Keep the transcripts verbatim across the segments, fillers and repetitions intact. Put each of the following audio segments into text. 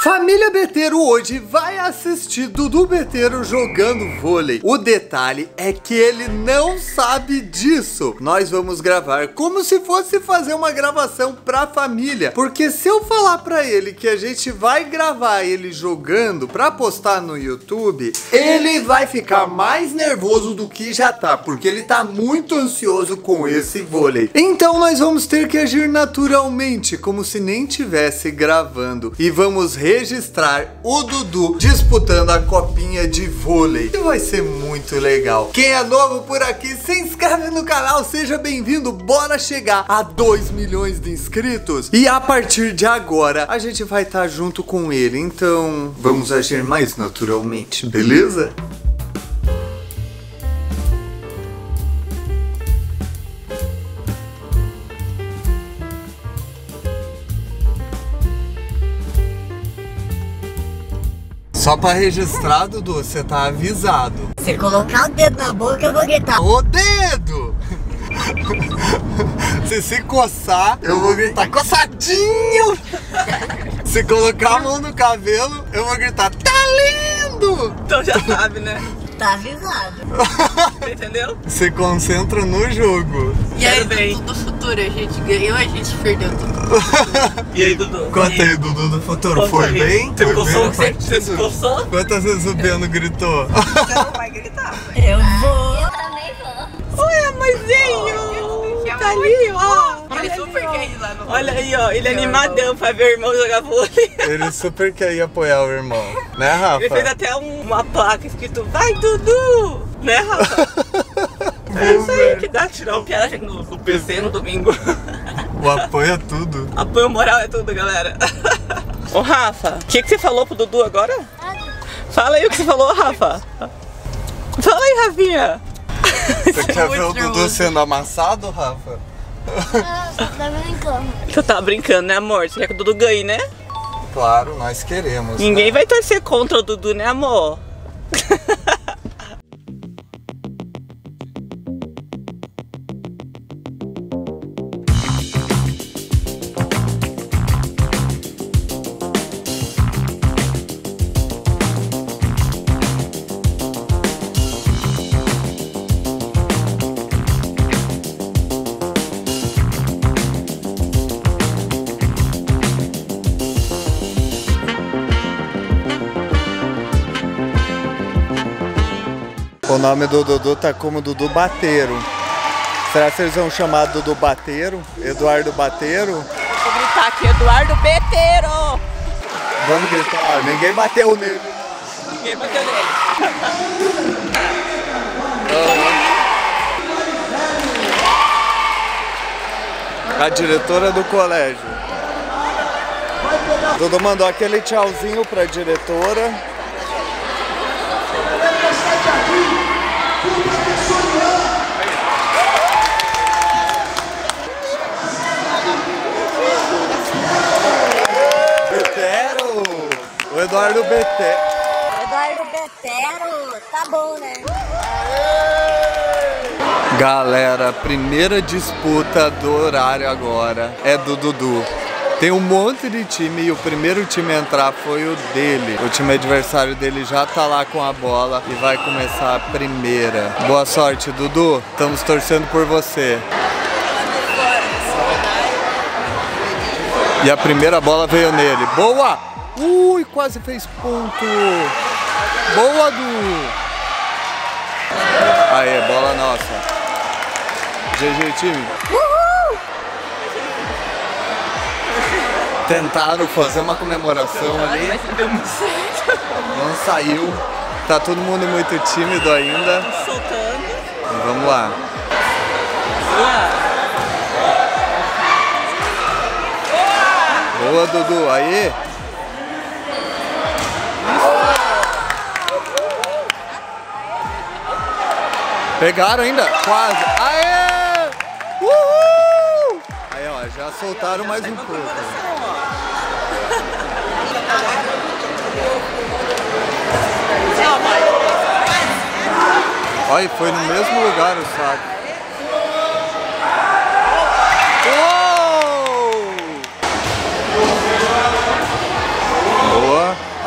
Família Beteiro hoje vai assistir Dudu Beteiro jogando vôlei. O detalhe é que ele não sabe disso. Nós vamos gravar como se fosse fazer uma gravação pra família. Porque se eu falar pra ele que a gente vai gravar ele jogando pra postar no YouTube, ele vai ficar mais nervoso do que já tá, porque ele tá muito ansioso com esse vôlei. Então nós vamos ter que agir naturalmente, como se nem tivesse gravando. E vamos registrar o Dudu disputando a copinha de vôlei. E vai ser muito legal. Quem é novo por aqui, se inscreve no canal, seja bem-vindo. Bora chegar a dois milhões de inscritos. E a partir de agora, a gente vai estar junto com ele. Então, vamos agir mais naturalmente, beleza? Só pra registrar, Dudu, você tá avisado. Se colocar o dedo na boca, eu vou gritar. O dedo! Se se coçar, eu vou gritar coçadinho! Se colocar a mão no cabelo, eu vou gritar tá lindo! Então já sabe, né? Tá avisado. Você entendeu? Se concentra no jogo. E aí, bem. Dudu do futuro, a gente ganhou, a gente perdeu tudo. E aí, Dudu? Conta aí, Dudu do futuro, Conta foi aí. bem? Você Foi coçou? bem? Você, você se coçou? Quantas vezes o Beno gritou? Você não vai gritar. Eu vou. Eu também vou. Oi, amorzinho! Tá ali, ó. Ele super quer ir lá no Olha aí, ó. Ele é animadão pra ver o irmão jogar vôlei. Ele super quer ir apoiar o irmão, né, Rafa? Ele fez até um- uma placa escrito vai, Dudu! Né, Rafa? É isso aí que dá tirar um piada no, no P C no domingo. O apoio é tudo. Apoio moral é tudo, galera. Ô, Rafa, o que, que você falou pro Dudu agora? Fala aí o que você falou, Rafa. Fala aí, Rafinha. Você quer ver o Dudu sendo amassado, Rafa? Só tá brincando. Tu tá brincando, né, amor? Você quer que o Dudu ganhe, né? Claro, nós queremos. Ninguém né? vai torcer contra o Dudu, né, amor? O nome do Dudu tá como Dudu Bateiro. Será que eles vão chamar Dudu Bateiro? Eduardo Bateiro? Vou gritar aqui, Eduardo Beteiro! Vamos gritar. Ah, ninguém bateu nele. Ninguém bateu nele. A diretora do colégio. Dudu mandou aquele tchauzinho pra diretora. Betero! O Eduardo Betero. Eduardo Betero, tá bom, né? Galera, primeira disputa do horário agora é do Dudu. Tem um monte de time e o primeiro time a entrar foi o dele. O time adversário dele já tá lá com a bola e vai começar a primeira. Boa sorte, Dudu. Estamos torcendo por você. E a primeira bola veio nele. Boa! Ui, quase fez ponto. Boa, Du! Aê, bola nossa. G G, time. Uhul! Tentaram fazer uma comemoração ali. Mas não deu muito certo. Não saiu. Tá todo mundo muito tímido ainda. Soltando. E vamos lá. Boa, Dudu. Aí. Pegaram ainda? Quase. Aê! Uhul! Aí, ó, já soltaram mais um pouco. Olha, foi no mesmo lugar o saco. Uou! Boa!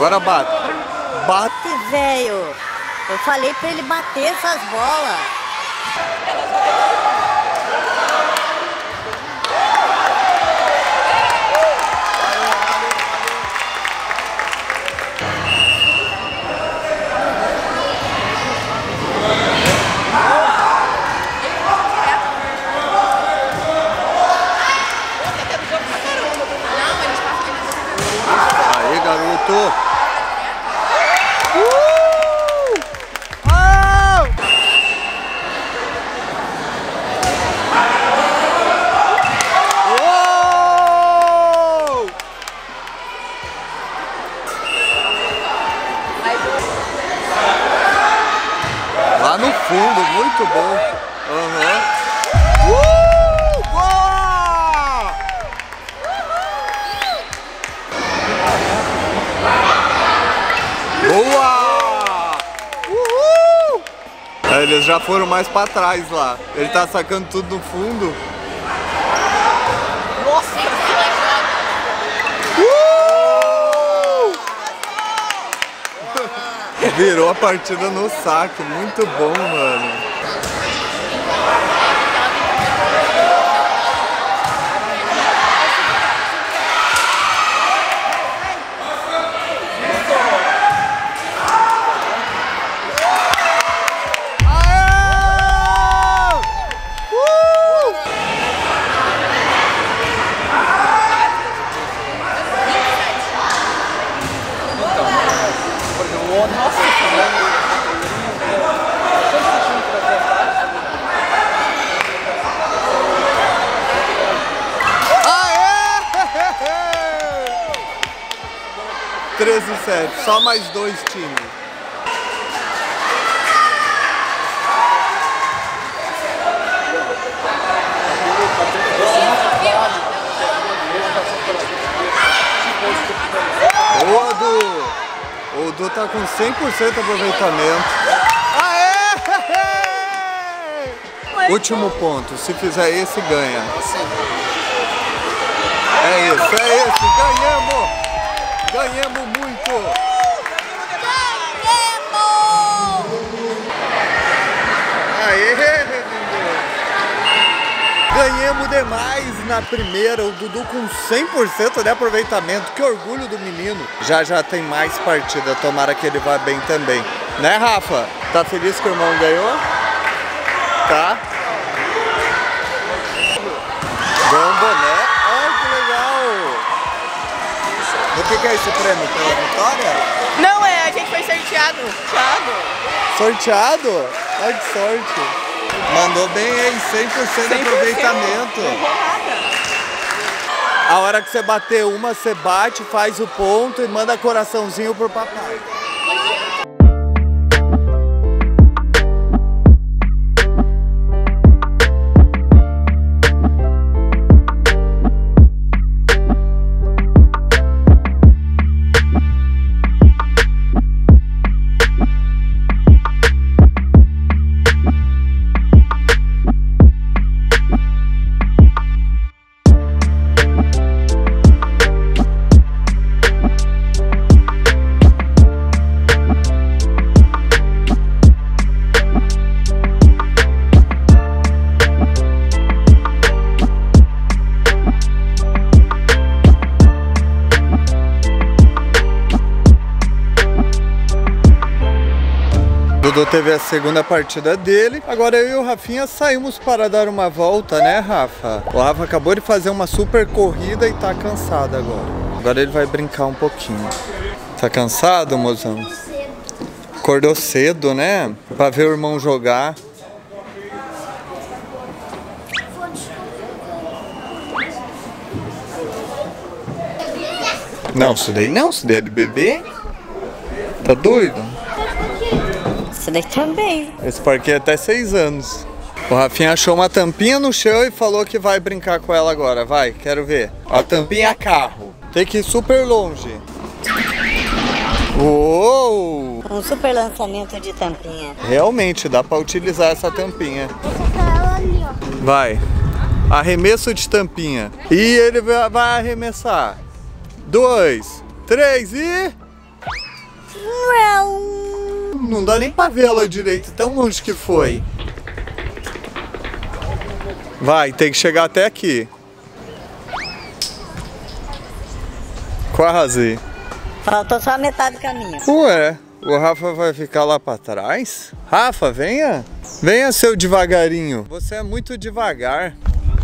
Agora bate. Bate. Velho, eu falei pra ele bater essas bolas. Aí, garoto. Lá no fundo, muito bom. Uhum. Uh! Boa! Boa! Uhul! É, eles já foram mais pra trás lá. Ele tá sacando tudo no fundo. Nossa! Virou a partida no saque, muito bom, mano. treze a sete, só mais dois times. Boa, Du! O Du tá com cem por cento de aproveitamento. Aê! Último ponto, se fizer esse, ganha. É isso, é esse, ganhamos! Ganhamos muito! Ganhamos! Aê, ganhamos demais na primeira, o Dudu com cem por cento de aproveitamento, que orgulho do menino. Já já tem mais partida, tomara que ele vá bem também. Né, Rafa? Tá feliz que o irmão ganhou? Tá? Ganhou um boné? Olha que legal! O que, que é esse prêmio? Pela vitória? Não, é, a gente foi sorteado. Sorteado. Sorteado? Olha que sorte. Mandou bem, hein? cem por cento de aproveitamento. Não errou nada. A hora que você bater uma, você bate, faz o ponto e manda coraçãozinho pro papai. Dudu teve a segunda partida dele, agora eu e o Rafinha saímos para dar uma volta, né, Rafa? O Rafa acabou de fazer uma super corrida e tá cansado agora. Agora ele vai brincar um pouquinho. Tá cansado, mozão? Acordou cedo, né? Pra ver o irmão jogar. Não, isso daí não, isso daí é de bebê. Tá doido? Isso daí também. Esse parquinho é até seis anos. O Rafinha achou uma tampinha no chão e falou que vai brincar com ela agora. Vai, quero ver. A tampinha é carro. Tem que ir super longe. Uou! Um super lançamento de tampinha. Realmente, dá pra utilizar essa tampinha. Vai. Arremesso de tampinha. E ele vai arremessar. Dois, três e... Não dá nem pra ver ela direito, tão longe que foi. Vai, tem que chegar até aqui. Quase. Faltou só a metade do caminho. Ué, o Rafa vai ficar lá pra trás? Rafa, venha. Venha, seu devagarinho. Você é muito devagar.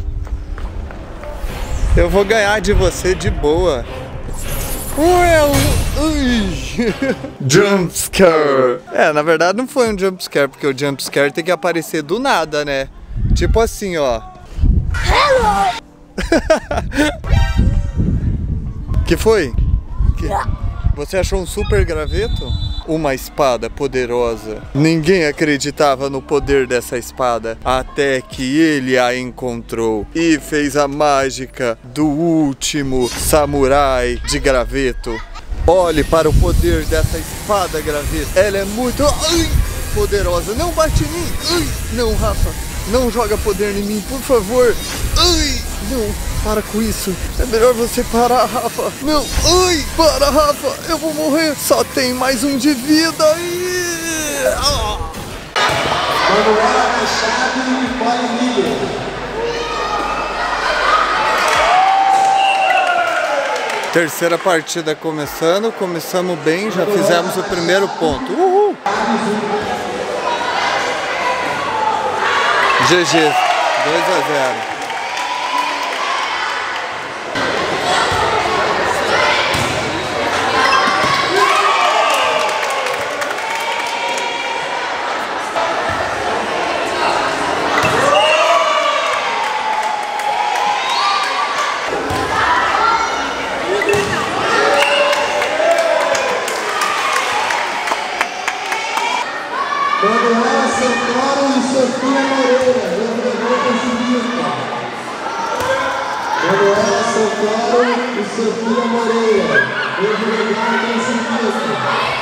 Eu vou ganhar de você de boa. Ué, ui. Jumpscare. É, na verdade não foi um jumpscare, porque o jumpscare tem que aparecer do nada, né? Tipo assim, ó. Hello! Que foi? Que... Você achou um super graveto? Uma espada poderosa. Ninguém acreditava no poder dessa espada, até que ele a encontrou e fez a mágica do último samurai de graveto. Olhe para o poder dessa espada graveto. Ela é muito ai, poderosa. Não bate em mim. Ai, não, Rafa. Não joga poder em mim, por favor. Ai, não, para com isso. É melhor você parar, Rafa. Não, ai, para, Rafa. Eu vou morrer. Só tem mais um de vida. Ai. Ah. Manuela Machado e Nicole Miller. Terceira partida começando. Começamos bem, já fizemos o primeiro ponto. Uhul. G G, dois a zero. Manuela Santoro e Sofia Moreira, jogador pessimista. Manuela Santoro e Sofia Moreira, jogador pessimista.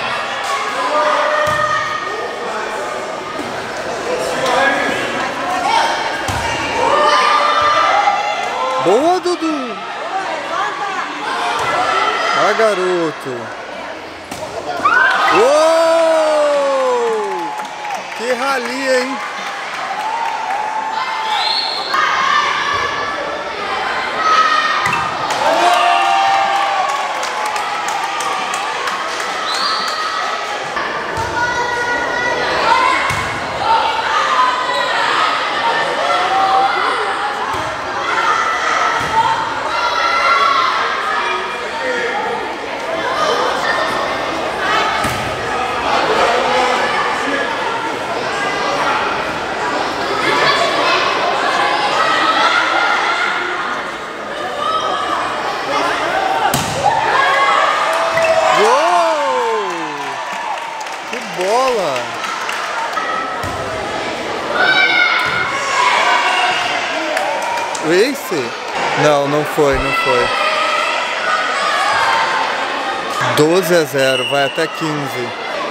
Boa, Dudu! Ah, garoto! Uou! Que rali, hein? Bola! Esse? Não, não foi, não foi. doze a zero, vai até quinze.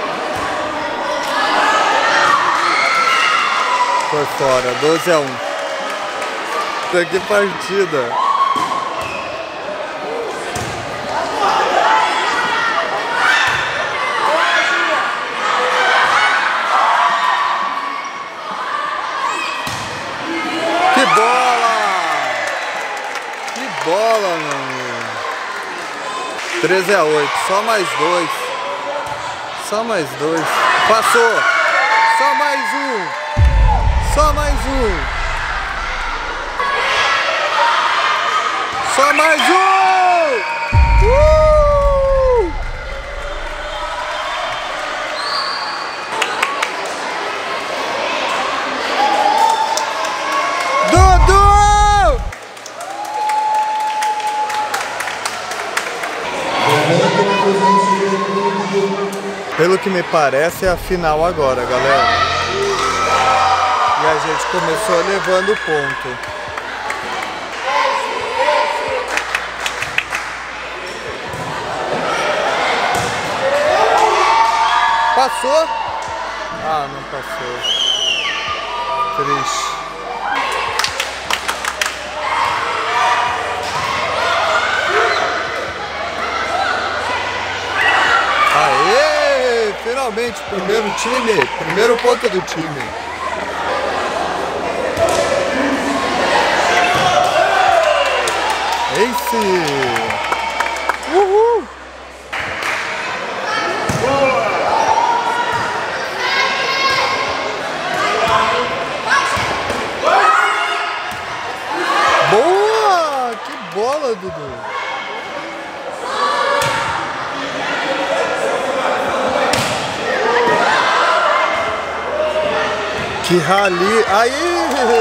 Foi fora, doze a um. Que partida! Que bola! Que bola, meu amigo! treze a oito, só mais dois. Só mais dois. Passou! Só mais um! Só mais um! Só mais um! Uh! Dudu! Pelo que me parece é a final agora, galera. E a gente começou levando o ponto. Passou? Ah, não passou. Triste. Aê! Finalmente, primeiro time. Primeiro ponto do time. Ace! Uhul! Boa! Que bola, Dudu! Que rali! Aí!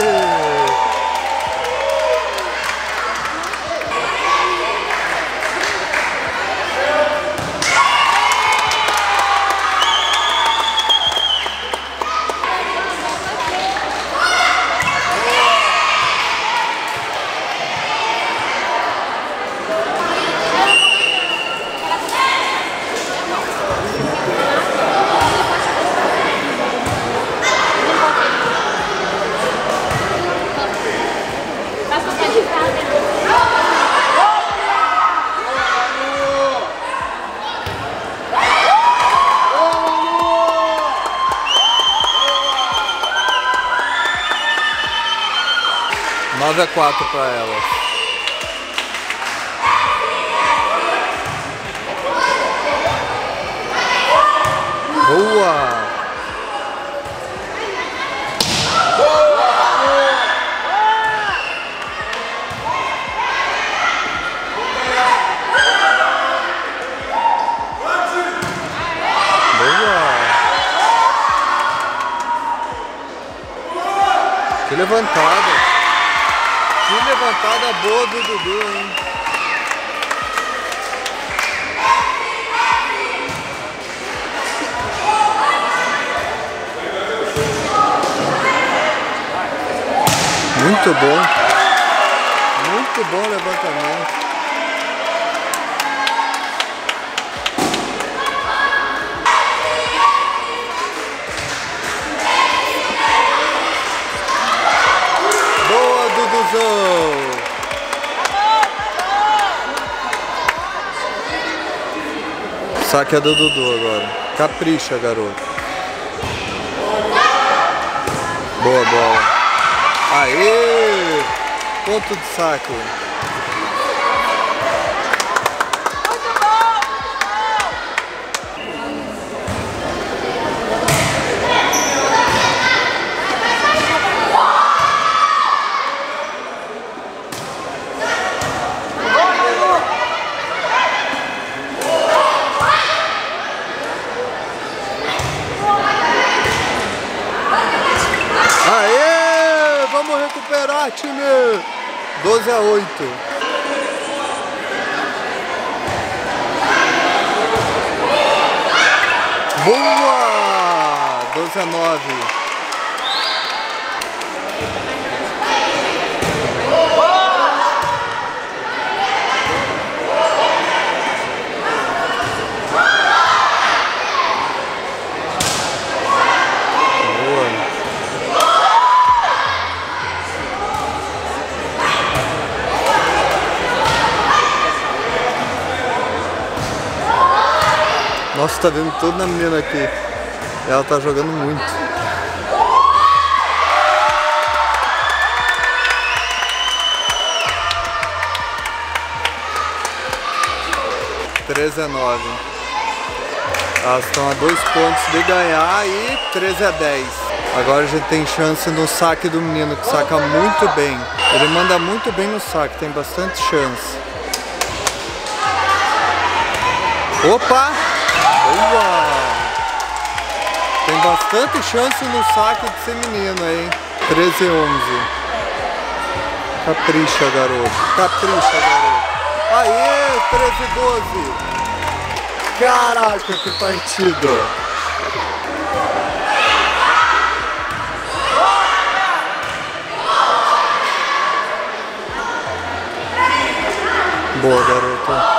nove a quatro para elas. Boa! Que levantada! Que levantada boa do Dudu, hein? Muito bom. Muito bom levantamento. Boa, Duduzão. Saque é do Dudu agora. Capricha, garoto. Boa bola. Aê! Ponto de saque. Aê! Vamos recuperar, time! doze a oito. Boa! doze a nove. Nossa, tá vendo tudo na menina aqui. Ela tá jogando muito. treze a nove. Elas estão a dois pontos de ganhar e treze a dez. Agora a gente tem chance no saque do menino, que saca muito bem. Ele manda muito bem no saque, tem bastante chance. Opa! Boa! Tem bastante chance no saque de ser menino, hein? treze a onze. Capricha, garoto. Capricha, garoto. Aê, treze a doze. Caraca, que partido. Boa, garoto.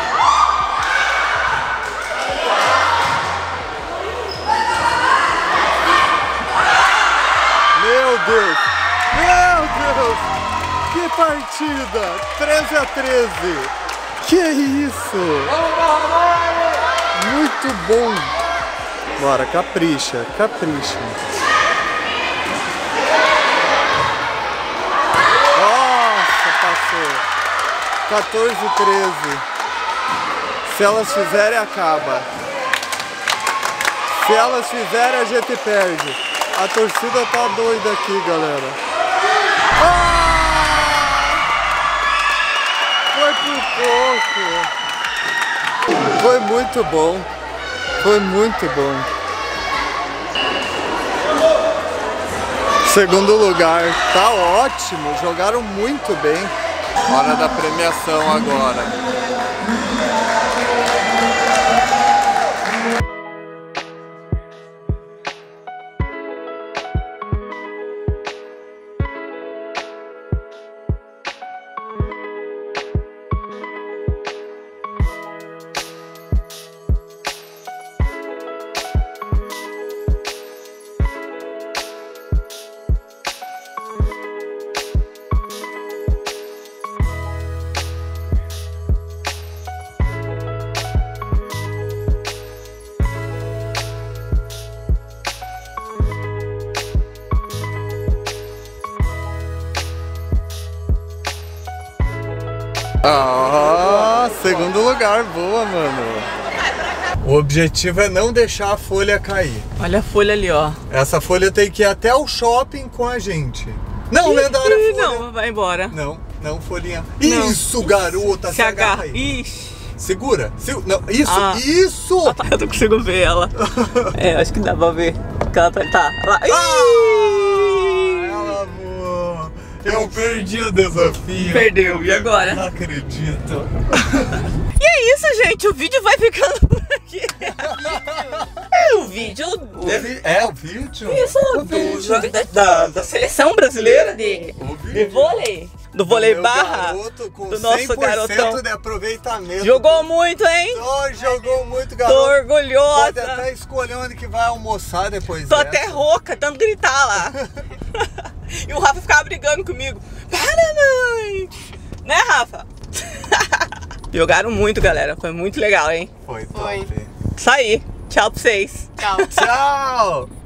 Meu Deus! Meu Deus! Que partida! treze a treze! Que isso! Muito muito bom. Bora, capricha, capricha. Nossa, passou. quatorze a treze. Se elas fizerem, acaba. Se elas fizerem, a gente perde. A torcida tá doida aqui, galera. Ah! Foi por pouco. Foi muito bom. Foi muito bom. Segundo lugar. Tá ótimo. Jogaram muito bem. Hora da premiação agora. Ah, segundo lugar, boa, mano. O objetivo é não deixar a folha cair. Olha a folha ali, ó. Essa folha tem que ir até o shopping com a gente. Não, lendária folha. Não, vai embora. Não, não, folhinha. Não. Isso, garota, se, se agarra agarra. aí. Ixi. Segura. Se, não, isso, Ah. isso. Ah, tá, eu não consigo ver ela. É, acho que dá pra ver. Que ela tá, tá lá. Ah, ela voou. Eu perdi o desafio. Perdeu, e agora? Não acredito. E é isso, gente. O vídeo vai ficando por aqui. O vídeo... O vi- é, o vídeo? Isso, o do vídeo. jogo da, da, da seleção brasileira de, O vídeo. de vôlei. Do vôlei Meu barra. garoto com Do nosso cem por cento garotão. de aproveitamento. Jogou muito, hein? Oh, jogou muito, Tô garoto. Pode orgulhosa. até escolher onde que vai almoçar depois Tô dessa. até rouca, tanto gritar lá. E o Rafa ficava brigando comigo. Para, mãe! Né, Rafa? Jogaram muito, galera. Foi muito legal, hein? Foi top. Foi. Isso aí. Tchau pra vocês. Tchau. Tchau!